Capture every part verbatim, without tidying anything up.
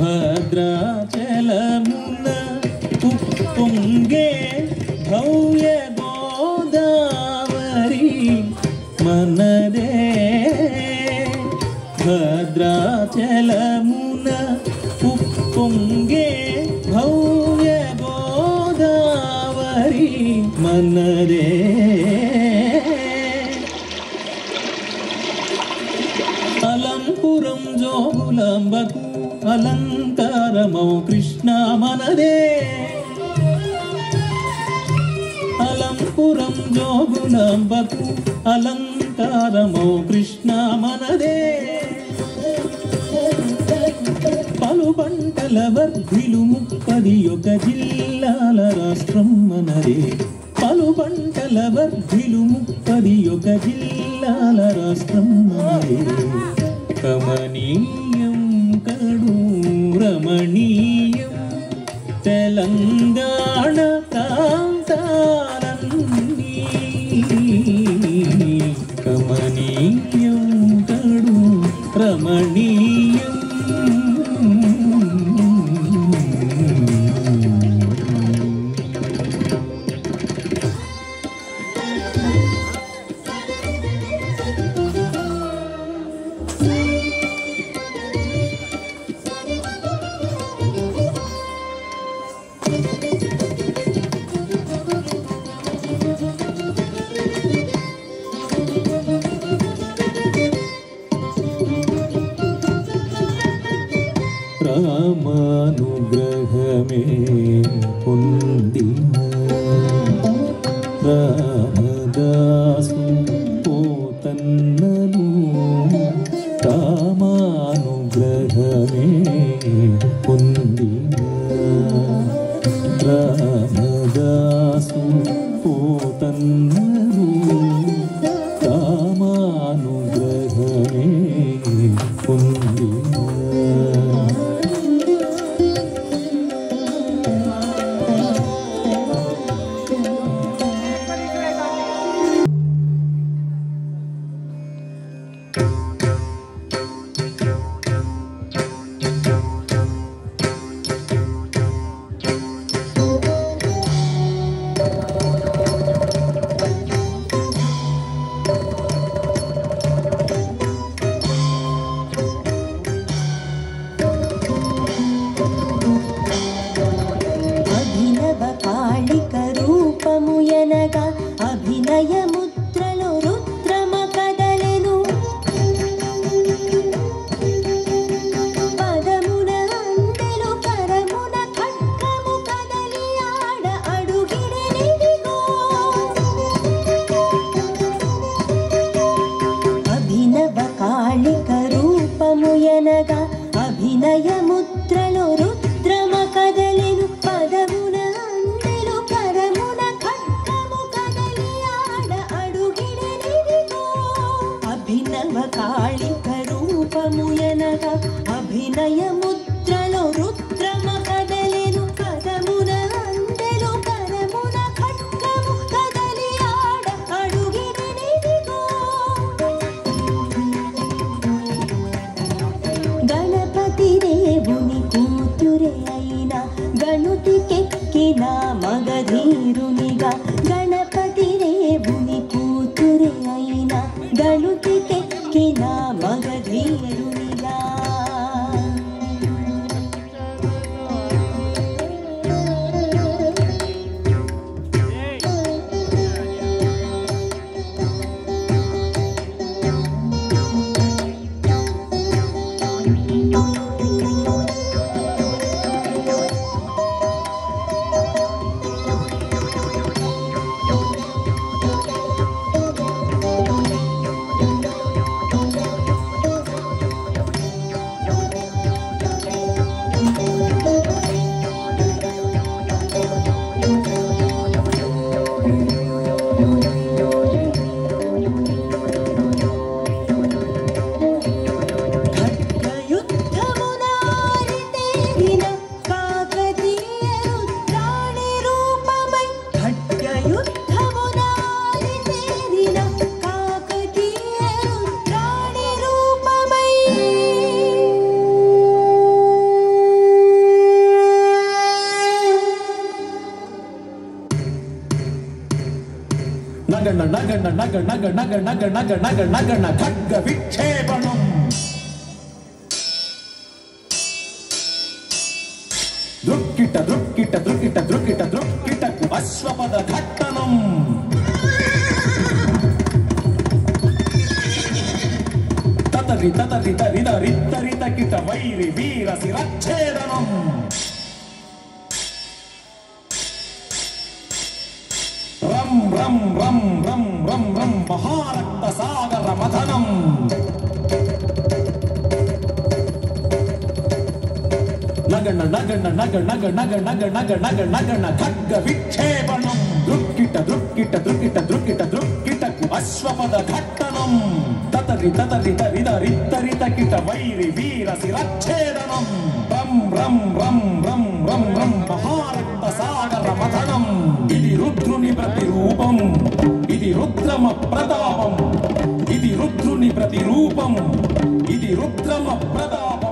భద్రాచలమున ఉప్పొంగే భవ్య గోదావరి మనదే భద్రాచలమున ఉప్పొంగే భవ్య గోదావరి మనదే అలంపురం జోగులాంబకు అలంకారమౌ కృష్ణ మనదే అలంపురం జోగులాంబకు అలంకారమౌ కృష్ణ మనదే పలు పంటల వర్ధిలు ముప్పది ఒక జిల్లాల రాష్ట్రం మనదే పలు పంటల వర్ధిలు ముప్పది ఒక జిల్లాల రాష్ట్రం మనదే కమనీయం కడు రమణీయం తెలంగాణ ప్రాంతాలన్నీ కమనీయం కడు రమణీయం రామానుగ్రహమే పొందిన రామదాసు పోతన్నను రామానుగ్రహమే పొందిన రామదాసు పోతన్నను రామానుగ్రహమే పొందిన అభినయముద్రలో రుద్రమ కదలెను పదమున అందెలు కరమున ఖడ్గము కదలి ఆడ అడుగిడెనిదిగో అభినవ కాళిక రూపము ఎనగా అభినయముద్రలో రుద్రమ కదలెను పదమున అందెలు కరమున ఖడ్గము కదలి ఆడ అడుగిడెనిదిగో గణపతి దేవుని కూతురే అయినా గణుతికెక్కిన మగధీరునిగా గణపతి దేవుని కూతురే అయినా గణుతికెక్కిన మగధీరునిగా నగణ నగణ నగ నగ నగ నగ నగ నగ నగణ ఖడ్గ విక్షేపణం దృక్కిట దృక్కిట దృక్కిట దృక్కిట దృక్కిటకు అశ్వపద ఘట్టనం తతరి తతరి తరిద రిత్తరిత కిట వైరి వీర శిరచ్ఛేదనం రం రం రం రం రం రం మహారక్త సాగర మథనం నగణ నగణ నగ నగ నగ నగ నగ నగ నగణ ఖడ్గ విక్షేపణం దృక్కిట దృక్కిట దృక్కిట దృక్కిట దృక్కిటకు అశ్వపద ఘట్టనం తతరి తతరి తరిద రిత్తరిత కిట వైరి వీర శిరచ్ఛేదనం రం రం రం రం రం రం మహారక్త సాగర మథనం ఇది రుద్రుని ప్రతిరూపం ఇది రుద్రమ ప్రతాపం ఇది రుద్రుని ప్రతిరూపం ఇది రుద్రమ ప్రతాపం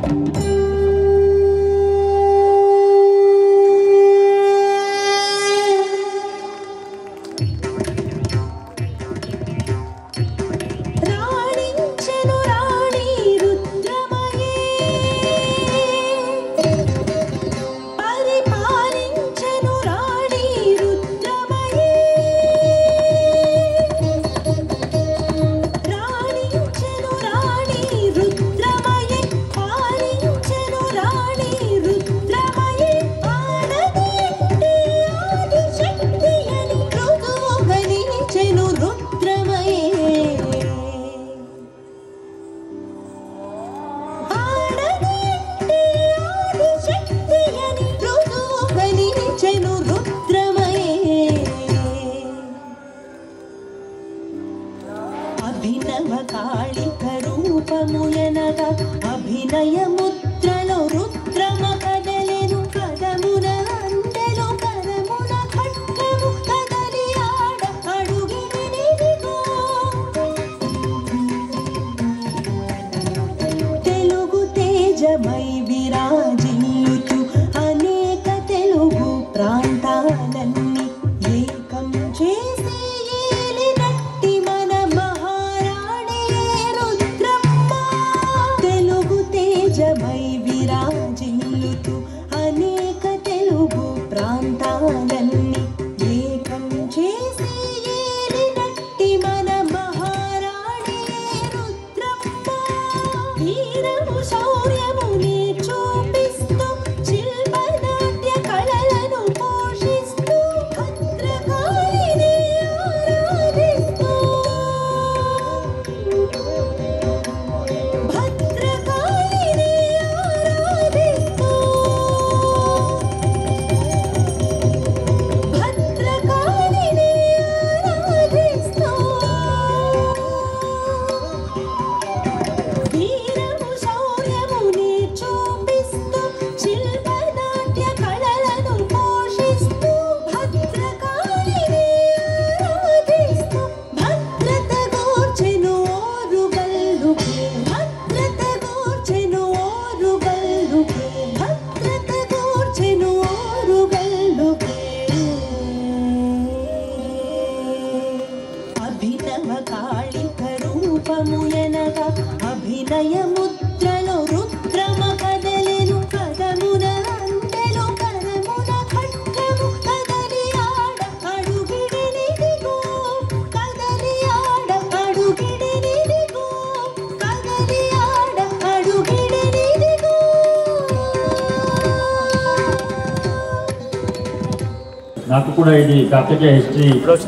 నాకు కూడా ఇది కాకతీయ హిస్టరీ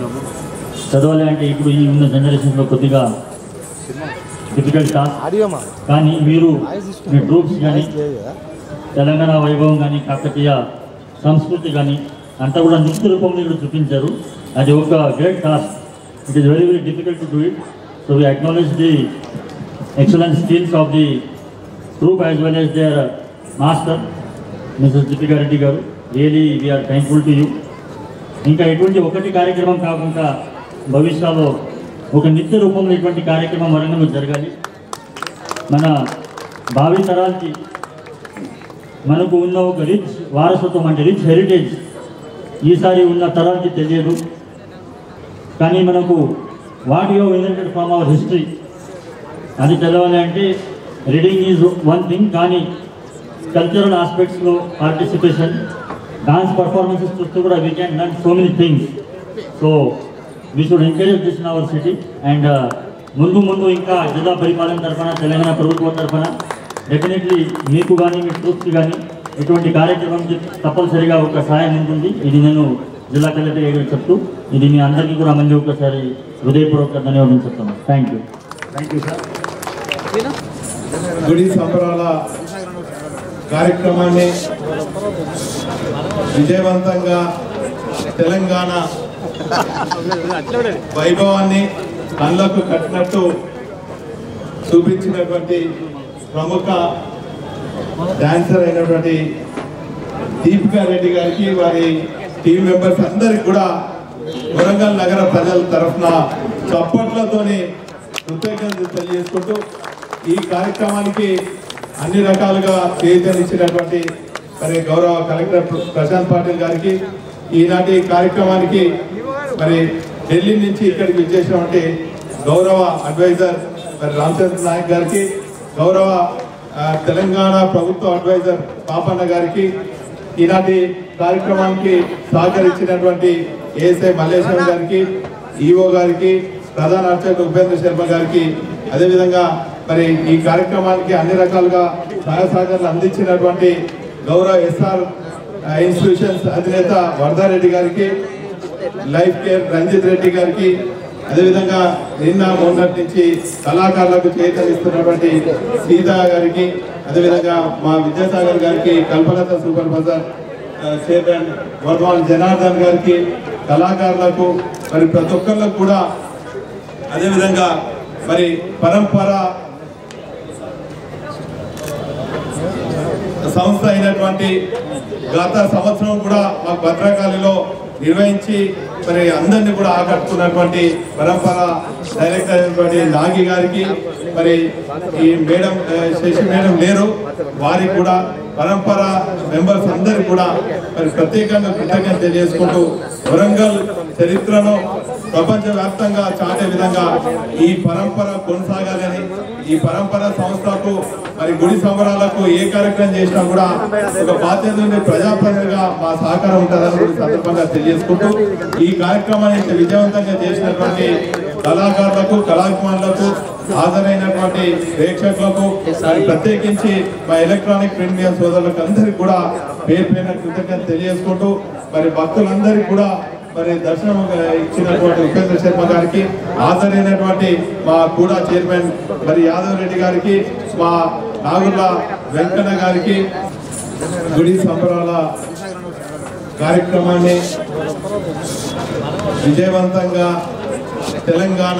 చదవాలి అంటే ఇప్పుడు ఈ ఉన్న జనరేషన్లో కొద్దిగా డిఫికల్ట్ టాస్క్. కానీ మీరు మీ ట్రూప్స్ కానీ తెలంగాణ వైభవం కానీ కాకతీయ సంస్కృతి కానీ అంతా కూడా నృత్య రూపంలో ఇక్కడ చూపించారు. అది ఒక great task. It is very very difficult to do it. So we acknowledge the excellent skills of the troupe as well as their master Mrs Deepika Reddy garu. Really we are thankful to you. ఇంకా ఎటువంటి ఒకటి కార్యక్రమం కాకుండా భవిష్యత్తులో ఒక నిత్య రూపంలో ఇటువంటి కార్యక్రమం మరెన్నో జరగాలి. మన భావి తరాలకి మనకు ఉన్న ఒక రిచ్ వారసత్వం అంటే రిచ్ హెరిటేజ్ ఈసారి ఉన్న తరాలకి తెలియదు. కానీ మనకు what you have inherited from our history అది చదవాలి అంటే రీడింగ్ ఈజ్ వన్ థింగ్, కానీ కల్చరల్ ఆస్పెక్ట్స్లో పార్టిసిపేషన్, డాన్స్ పర్ఫార్మెన్సెస్ చూస్తూ కూడా we can learn so many things. So we should encourage this in our city. And ముందు ముందు ఇంకా జిల్లా పరిపాలన తరఫున, తెలంగాణ ప్రభుత్వం తరఫున డెఫినెట్లీ మీకు కానీ మీ ట్రూప్స్కి కానీ ఇటువంటి కార్యక్రమంకి తప్పనిసరిగా ఒక సహాయం ఉంటుంది. ఇది నేను జిల్లా కలెక్టర్ గారికి చెప్తూ ఇది మీ అందరికీ కూడా మళ్ళీ ఒకసారి హృదయపూర్వక ధన్యవాదాలు చెప్తాను. Thank you. Thank you sir. గుడి సంబరాల కార్యక్రమాన్ని విజయవంతంగా తెలంగాణ వైభవాన్ని కళ్ళకు కట్టినట్టు చూపించినటువంటి ప్రముఖ డాన్సర్ అయినటువంటి దీపికా రెడ్డి గారికి, వారి టీం మెంబర్స్ అందరికి కూడా వరంగల్ నగర ప్రజల తరఫున చప్పట్లతోని కృతజ్ఞతలు తెలియజేసుకుంటూ ఈ కార్యక్రమానికి అన్ని రకాలుగా చేయూతనిచ్చినటువంటి మరి గౌరవ కలెక్టర్ ప్రశాంత్ పాటిల్ గారికి, ఈనాటి కార్యక్రమానికి మరి ఢిల్లీ నుంచి ఇక్కడికి విచ్చేసినటువంటి గౌరవ అడ్వైజర్ మరి రామచంద్ర నాయక్ గారికి, గౌరవ తెలంగాణ ప్రభుత్వ అడ్వైజర్ పాపన్న గారికి, ఈనాటి కార్యక్రమానికి సహకరించినటువంటి ఏఎస్ఐ మల్లేశ్వర గారికి, ఈఓ గారికి, ప్రధాన అర్చకుడు ఉపేంద్ర శర్మ గారికి, అదేవిధంగా మరి ఈ కార్యక్రమానికి అన్ని రకాలుగా సహాయ సహకారాలు అందించినటువంటి గౌరవ ఎస్ఆర్ ఇన్స్టిట్యూషన్స్ అధినేత వరదారెడ్డి గారికి, లైఫ్ కేర్ రంజిత్ రెడ్డి గారికి, అదేవిధంగా నిన్న మొన్నటి నుంచి కళాకారులకు చేతనిస్తున్నటువంటి సీతా గారికి, అదేవిధంగా మా విద్యాసాగర్ గారికి, Kalpalatha super bazaar chairman Vardhaman Janardhan గారికి, కళాకారులకు మరి ప్రతి ఒక్కళ్ళకు కూడా, అదేవిధంగా మరి పరంపర సంస్థ అయినటువంటి గత సంవత్సరం కూడా మాకు భద్రకాళిలో నిర్వహించి మరి అందరినీ కూడా ఆకట్టుకున్నటువంటి పరంపర డైరెక్టర్ అయినటువంటి నాగి గారికి, మరి ఈ మేడం శశి మేడం లేరు, వారికి కూడా పరంపర మెంబర్స్ అందరికి కూడా మరి ప్రత్యేకంగా కృతజ్ఞత తెలియజేసుకుంటూ వరంగల్ చరిత్రను ప్రపంచవ్యాప్తంగా చాటే విధంగా ఈ పరంపర కొనసాగాలని, ఈ పరంపర సంస్థకు మరి గుడి సంబరాలకు ఏ కార్యక్రమం చేసినా కూడా ఒక బాధ్యత నుండి ప్రజాప్రతినిధిగా మా సహకారం ఉంటుందని కూడా సందర్భంగా తెలియజేసుకుంటూ ఈ కార్యక్రమాన్ని విజయవంతంగా చేసినటువంటి కళాకారులకు, కళాభిమానులకు, హాజరైనటువంటి ప్రేక్షకులకు, ప్రత్యేకించి మా ఎలక్ట్రానిక్ ప్రింట్ మీడియా సోదరులకు అందరికీ కూడా పేరు పేరున కృతజ్ఞత తెలియజేసుకుంటూ మరి భక్తులందరికీ కూడా మరి దర్శనం ఇచ్చినటువంటి ఉపేంద్ర శర్మ గారికి, హాజరైనటువంటి మా కూడా చైర్మన్ మరి యాదవ్ రెడ్డి గారికి, మా నాగుర్ల వెంకన్న గారికి, గుడి సంబరాల కార్యక్రమాన్ని విజయవంతంగా తెలంగాణ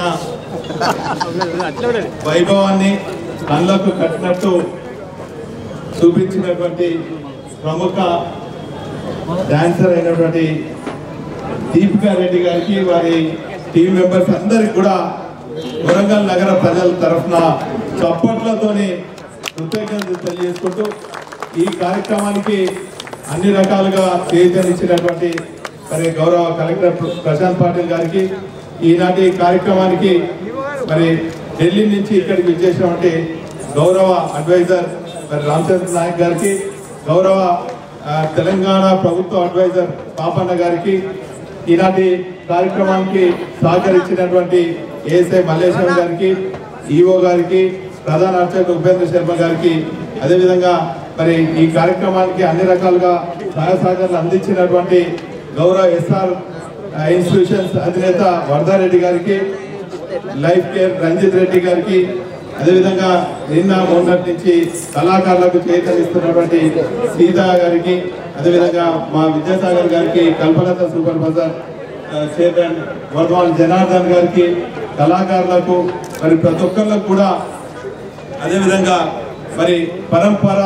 వైభవాన్ని కళ్ళకు కట్టినట్టు చూపించినటువంటి ప్రముఖ డాన్సర్ అయినటువంటి దీపికా రెడ్డి గారికి, వారి టీం మెంబర్స్ అందరికి కూడా వరంగల్ నగర ప్రజల తరఫున చప్పట్లతోని కృతజ్ఞతలు తెలియజేసుకుంటూ ఈ కార్యక్రమానికి అన్ని రకాలుగా చేయూతనిచ్చినటువంటి మరి గౌరవ కలెక్టర్ ప్రశాంత్ పాటిల్ గారికి, ఈనాటి కార్యక్రమానికి మరి ఢిల్లీ నుంచి ఇక్కడికి విచ్చేసినటువంటి గౌరవ అడ్వైజర్ మరి రామచంద్ర నాయక్ గారికి, గౌరవ తెలంగాణ ప్రభుత్వ అడ్వైజర్ పాపన్న గారికి, ఈనాటి కార్యక్రమానికి సహకరించినటువంటి ఏఎస్ఐ మల్లేశ్వర గారికి, ఈఓ గారికి, ప్రధాన అర్చకుడు ఉపేంద్ర శర్మ గారికి, అదేవిధంగా మరి ఈ కార్యక్రమానికి అన్ని రకాలుగా సహాయ సహకారాలు అందించినటువంటి గౌరవ ఎస్ఆర్ ఇన్స్టిట్యూషన్స్ అధినేత వరదారెడ్డి గారికి, లైఫ్ కేర్ రంజిత్ రెడ్డి గారికి, అదేవిధంగా నిన్న మొన్నటి నుంచి కళాకారులకు చేతనిస్తున్నటువంటి సీతా గారికి, అదేవిధంగా మా విద్యాసాగర్ గారికి, Kalpalatha super bazaar chairman Vardhaman Janardhan గారికి, కళాకారులకు మరి ప్రతి ఒక్కళ్ళకు కూడా, అదేవిధంగా మరి పరంపర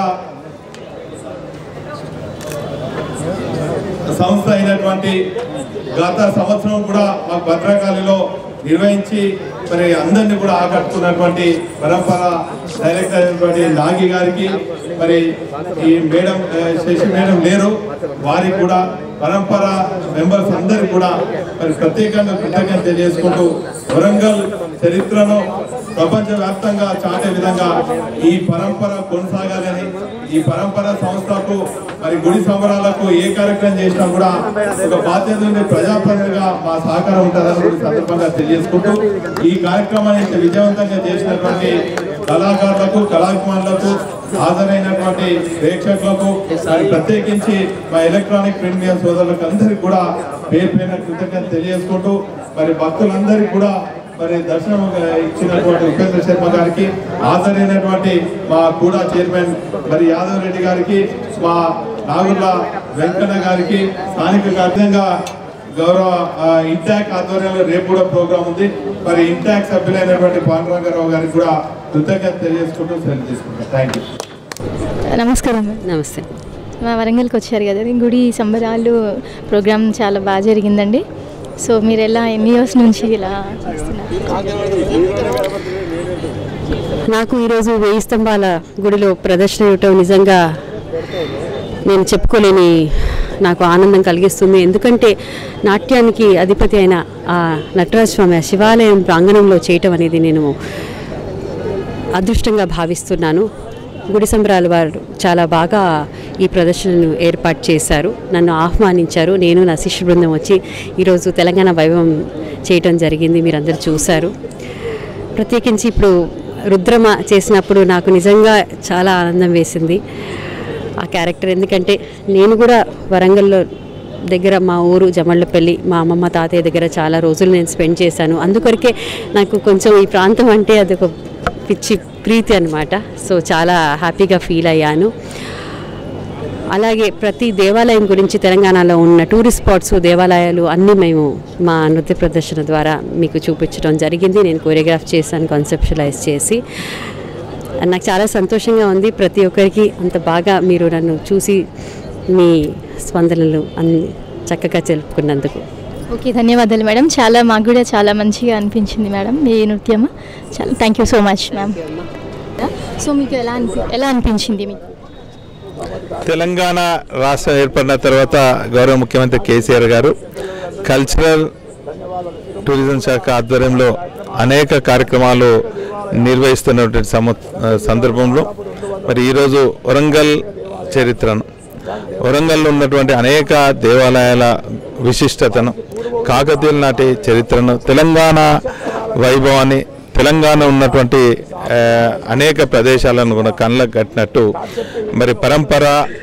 సంస్థ అయినటువంటి గత సంవత్సరం కూడా మాకు భద్రకాళిలో నిర్వహించి మరి అందరినీ కూడా ఆకట్టుకున్నటువంటి పరంపర డైరెక్టర్ అయినటువంటి నాగి గారికి మరి ఈ మేడం శశి మేడం లేరు, వారికి కూడా పరంపర మెంబర్స్ అందరికి కూడా మరి ప్రత్యేకంగా కృతజ్ఞత తెలియజేసుకుంటూ వరంగల్ చరిత్రను ప్రపంచవ్యాప్తంగా చాటే విధంగా ఈ పరంపర కొనసాగాలని, ఈ పరంపర సంస్థకు మరి గుడి సంబరాలకు ఏ కార్యక్రమం చేసినా కూడా ఒక బాధ్యత నుండి ప్రజాప్రతినిధిగా మా సహకారం ఉంటుందని కూడా సందర్భంగా తెలియజేసుకుంటూ ఈ కార్యక్రమాన్ని విజయవంతంగా చేసినటువంటి కళాకారులకు కళాభిమానులకు హాజరైనటువంటి ప్రేక్షకులకు ప్రత్యేకించి మా ఎలక్ట్రానిక్ ప్రింట్ మీడియా సోదరులకు అందరికీ కూడా పేరు పైన కృతజ్ఞత తెలియజేసుకుంటూ మరి భక్తులందరికీ కూడా మరి దర్శనం ఇచ్చినటువంటి ఉపేంద్ర శర్మ గారికి, హాజరైనటువంటి మా కూడా చైర్మన్ మరి యాదవ్ రెడ్డి గారికి, మా నాగుర్ల వెంకన్న గారికి, స్థానిక విధంగా గౌరవ ఇంటాక్ ఆధ్వర్యంలో రేపు కూడా ప్రోగ్రాం ఉంది. మరి ఇంటాక్ సభ్యులైనటువంటి పాండురంగారావు గారికి కూడా కృతజ్ఞత తెలియజేసుకుంటూ సెలవు తీసుకుంటాం. Thank you. నమస్కారం. నమస్తే. మా వరంగల్కి వచ్చారు కదా, గుడి సంబరాలు ప్రోగ్రామ్ చాలా బాగా జరిగిందండి. సో మీరు ఎలా ఎన్ని ఇయర్స్ నుంచి ఇలా చేస్తున్నారు? నాకు ఈరోజు వెయ్యి స్తంభాల గుడిలో ప్రదర్శన ఇవ్వటం నిజంగా నేను చెప్పుకోలేని నాకు ఆనందం కలిగిస్తుంది. ఎందుకంటే నాట్యానికి అధిపతి అయిన ఆ నటరాజ స్వామి శివాలయం ప్రాంగణంలో చేయటం అనేది నేను అదృష్టంగా భావిస్తున్నాను. గుడి సంబరాలు వారు చాలా బాగా ఈ ప్రదర్శనను ఏర్పాటు చేశారు, నన్ను ఆహ్వానించారు. నేను నా శిష్య బృందం వచ్చి ఈరోజు తెలంగాణ వైభవం చేయటం జరిగింది, మీరందరూ చూశారు. ప్రత్యేకించి ఇప్పుడు రుద్రమ చేసినప్పుడు నాకు నిజంగా చాలా ఆనందం వేసింది ఆ క్యారెక్టర్. ఎందుకంటే నేను కూడా వరంగల్లో దగ్గర మా ఊరు జమళ్ళపల్లి, మా అమ్మమ్మ తాతయ్య దగ్గర చాలా రోజులు నేను స్పెండ్ చేశాను. అందుకొరకే నాకు కొంచెం ఈ ప్రాంతం అంటే అదొక పిచ్చి ప్రీతి అనమాట. సో చాలా హ్యాపీగా ఫీల్ అయ్యాను. అలాగే ప్రతి దేవాలయం గురించి తెలంగాణలో ఉన్న టూరిస్ట్ స్పాట్స్, దేవాలయాలు అన్నీ మేము మా నృత్య ప్రదర్శన ద్వారా మీకు చూపించడం జరిగింది. నేను కోరియోగ్రాఫ్ చేశాను, కాన్సెప్షువలైజ్ చేసి. నాకు చాలా సంతోషంగా ఉంది. ప్రతి ఒక్కరికి అంత బాగా మీరు నన్ను చూసి మీ స్పందనలు అన్ని చక్కగా తెలుపుకున్నందుకు. ఓకే, ధన్యవాదాలు మేడం. చాలా మాకు కూడా చాలా మంచిగా అనిపించింది మేడం మీ నృత్యం. చాలా thank you so much ma'am. So మీకు ఎలా అనిపి ఎలా అనిపించింది మీకు? తెలంగాణ రాష్ట్రం ఏర్పడిన తర్వాత గౌరవ ముఖ్యమంత్రి కేసీఆర్ గారు కల్చరల్ టూరిజం శాఖ ఆధ్వర్యంలో అనేక కార్యక్రమాలు నిర్వహిస్తున్నటువంటి సమ సందర్భంలో మరి ఈరోజు వరంగల్ చరిత్రను, వరంగల్లో ఉన్నటువంటి అనేక దేవాలయాల విశిష్టతను, కాకతీయుల నాటి చరిత్రను, తెలంగాణ వైభవాన్ని, తెలంగాణ ఉన్నటువంటి అనేక ప్రదేశాలను కూడా కళ్ళకు కట్టినట్టు మరి పరంపర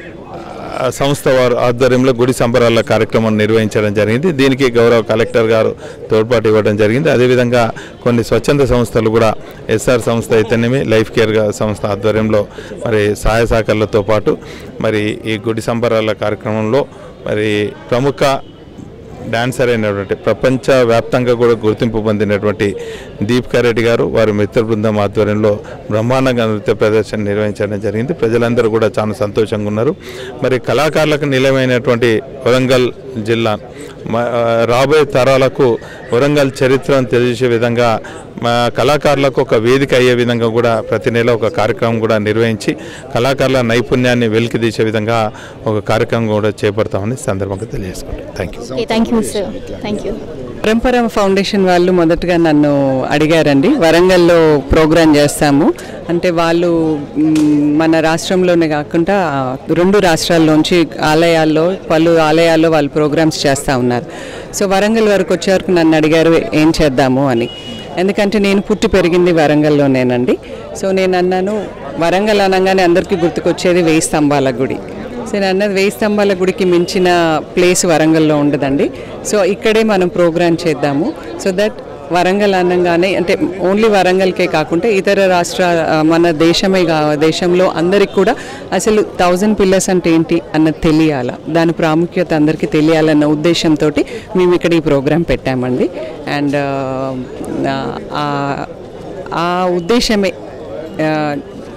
సంస్థ వారు ఆధ్వర్యంలో గుడి సంబరాల కార్యక్రమం నిర్వహించడం జరిగింది. దీనికి గౌరవ కలెక్టర్ గారు తోడ్పాటు ఇవ్వడం జరిగింది. అదేవిధంగా కొన్ని స్వచ్ఛంద సంస్థలు కూడా ఎస్ఆర్ సంస్థ అయితేనేమి, లైఫ్ కేర్ సంస్థ ఆధ్వర్యంలో మరి సహాయ సహకారాలతో పాటు మరి ఈ గుడి సంబరాల కార్యక్రమంలో మరి ప్రముఖ డాన్సర్ అయినటువంటి ప్రపంచ వ్యాప్తంగా కూడా గుర్తింపు పొందినటువంటి దీపికా రెడ్డి గారు వారి మిత్ర బృందం ఆధ్వర్యంలో బ్రహ్మాండంగా నృత్య ప్రదర్శన నిర్వహించడం జరిగింది. ప్రజలందరూ కూడా చాలా సంతోషంగా ఉన్నారు. మరి కళాకారులకు నిలమైనటువంటి వరంగల్ జిల్లా రాబోయే తరాలకు వరంగల్ చరిత్రను తెలిసే విధంగా మా కళాకారులకు ఒక వేదిక అయ్యే విధంగా కూడా ప్రతి నెల ఒక కార్యక్రమం కూడా నిర్వహించి కళాకారుల నైపుణ్యాన్ని వెలికి తీసే విధంగా ఒక కార్యక్రమం కూడా చేపడతామని సందర్భంగా తెలియజేసుకుంటాం. Thank you. Thank you sir. Thank you. Parampara foundation వాళ్ళు మొదటగా నన్ను అడిగారండి, వరంగల్లో ప్రోగ్రాం చేస్తాము అంటే. వాళ్ళు మన రాష్ట్రంలోనే కాకుండా రెండు రాష్ట్రాల్లోంచి ఆలయాల్లో పలు ఆలయాల్లో వాళ్ళు ప్రోగ్రామ్స్ చేస్తూ ఉన్నారు. సో వరంగల్ వరకు వచ్చే వరకు నన్ను అడిగారు ఏం చేద్దాము అని. ఎందుకంటే నేను పుట్టి పెరిగింది వరంగల్లోనేనండి. సో నేను అన్నాను, వరంగల్ అనగానే అందరికీ గుర్తుకొచ్చేది వెయ్యి స్తంభాల గుడి. సో నేను అన్నది వెయ్యి స్తంభాల గుడికి మించిన ప్లేస్ వరంగల్లో ఉండదండి. సో ఇక్కడే మనం ప్రోగ్రామ్ చేద్దాము. సో దట్ వరంగల్ అనగానే అంటే ఓన్లీ వరంగల్కే కాకుండా ఇతర రాష్ట్ర మన దేశమే దేశంలో అందరికి కూడా అసలు థౌజండ్ పిల్లర్స్ అంటే ఏంటి అన్నది తెలియాల, దాని ప్రాముఖ్యత అందరికీ తెలియాలన్న ఉద్దేశంతో మేము ఇక్కడ ఈ ప్రోగ్రాం పెట్టామండి. అండ్ ఆ ఉద్దేశమే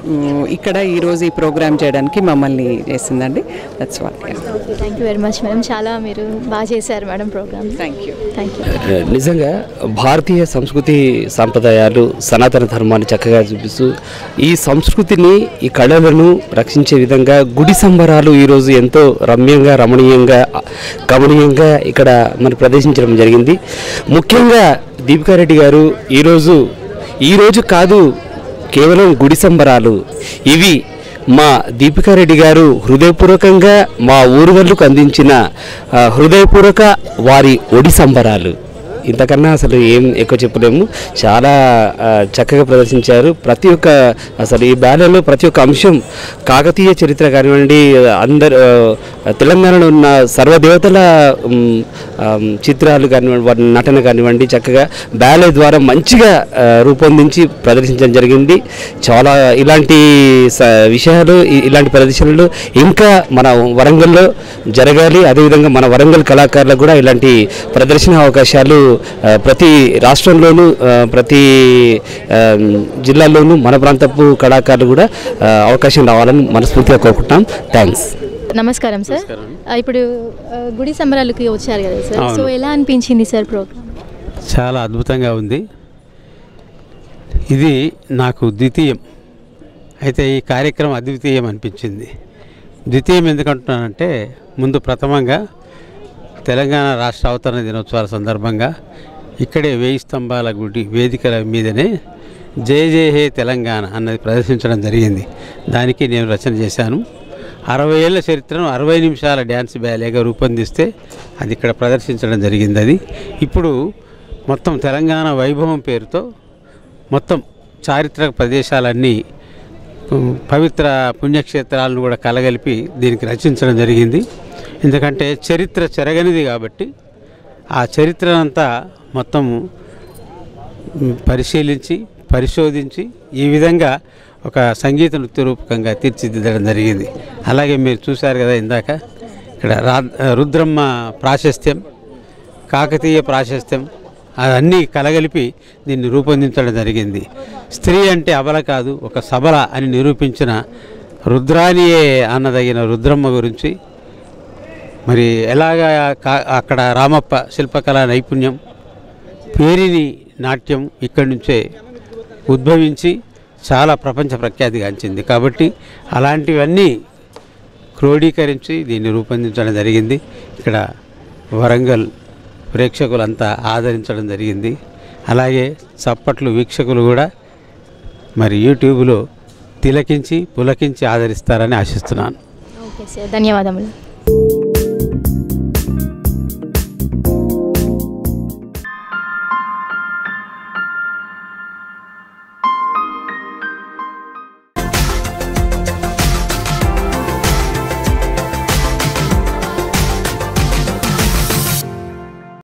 ఇక్కడ ఈరోజు ఈ ప్రోగ్రామ్ చేయడానికి మమ్మల్ని చేసిందండి. That's what. Thank you very much madam. చాలా మీరు బాగా చేశారు madam program. Thank you thank you. నిజంగా భారతీయ సంస్కృతి సాంప్రదాయాలు సనాతన ధర్మాన్ని చక్కగా చూపిస్తూ ఈ సంస్కృతిని ఈ కళలను రక్షించే విధంగా గుడి సంబరాలు ఈరోజు ఎంతో రమ్యంగా రమణీయంగా గమనీయంగా ఇక్కడ మరి ప్రదర్శించడం జరిగింది. ముఖ్యంగా దీపికారెడ్డి గారు ఈరోజు ఈరోజు కాదు కేవలం గుడి సంబరాలు ఇవి మా దీపికారెడ్డి గారు హృదయపూర్వకంగా మా ఊరు వాళ్ళకు అందించిన హృదయపూర్వక వారి ఒడి సంబరాలు. ఇంతకన్నా అసలు ఏం ఎక్కువ చెప్పలేము. చాలా చక్కగా ప్రదర్శించారు. ప్రతి ఒక్క అసలు ఈ బ్యాలెలో ప్రతి ఒక్క అంశం కాకతీయ చరిత్ర కానివ్వండి, అందరు తెలంగాణలో ఉన్న సర్వదేవతల చిత్రాలు కానివ్వండి, వారి నటన కానివ్వండి చక్కగా బ్యాలే ద్వారా మంచిగా రూపొందించి ప్రదర్శించడం జరిగింది. చాలా ఇలాంటి విషయాలు ఇలాంటి ప్రదర్శనలు ఇంకా మన వరంగల్లో జరగాలి. అదేవిధంగా మన వరంగల్ కళాకారులకు కూడా ఇలాంటి ప్రదర్శన అవకాశాలు ప్రతి రాష్ట్రంలోనూ ప్రతి జిల్లాల్లోనూ మన ప్రాంతపు కళాకారులు కూడా అవకాశం రావాలని మనస్ఫూర్తిగా కోరుకుంటున్నాం. థ్యాంక్స్. నమస్కారం సార్. ఇప్పుడు గుడి సంబరాలకి వచ్చారు కదా సార్, సో ఎలా అనిపించింది సార్ ప్రోగ్రామ్? చాలా అద్భుతంగా ఉంది. ఇది నాకు ద్వితీయం, అయితే ఈ కార్యక్రమం అద్వితీయం అనిపించింది. ద్వితీయం ఎందుకంటున్నానంటే ముందు ప్రథమంగా తెలంగాణ రాష్ట్ర అవతరణ దినోత్సవాల సందర్భంగా ఇక్కడే వేయి స్తంభాల గుడి వేదికల మీదనే జయ జయ హే తెలంగాణ అన్నది ప్రదర్శించడం జరిగింది. దానికి నేను రచన చేశాను. అరవై ఏళ్ళ చరిత్రను అరవై నిమిషాల డ్యాన్స్ బ్యాలేగా రూపొందిస్తే అది ఇక్కడ ప్రదర్శించడం జరిగింది. అది ఇప్పుడు మొత్తం తెలంగాణ వైభవం పేరుతో మొత్తం చారిత్రక ప్రదేశాలన్నీ పవిత్ర పుణ్యక్షేత్రాలను కూడా కలగలిపి దీనికి రచించడం జరిగింది. ఎందుకంటే చరిత్ర చెరగనిది కాబట్టి ఆ చరిత్రనంతా మొత్తం పరిశీలించి పరిశోధించి ఈ విధంగా ఒక సంగీత నృత్య రూపకంగా తీర్చిదిద్దడం జరిగింది. అలాగే మీరు చూశారు కదా ఇందాక ఇక్కడ రా రుద్రమ్మ ప్రాశస్త్యం, కాకతీయ ప్రాశస్త్యం అవన్నీ కలగలిపి దీన్ని రూపొందించడం జరిగింది. స్త్రీ అంటే అబల కాదు, ఒక సబల అని నిరూపించిన రుద్రానియే అన్నదగిన రుద్రమ్మ గురించి, మరి ఎలాగా అక్కడ రామప్ప శిల్పకళా నైపుణ్యం, పేరిని నాట్యం ఇక్కడి నుంచే ఉద్భవించి చాలా ప్రపంచ ప్రఖ్యాతిగాంచింది. కాబట్టి అలాంటివన్నీ క్రోడీకరించి దీన్ని రూపొందించడం జరిగింది. ఇక్కడ వరంగల్ ప్రేక్షకులంతా ఆదరించడం జరిగింది. అలాగే చప్పట్లు వీక్షకులు కూడా మరి యూట్యూబ్లో తిలకించి పులకించి ఆదరిస్తారని ఆశిస్తున్నాను. ఓకే సార్, ధన్యవాదములు.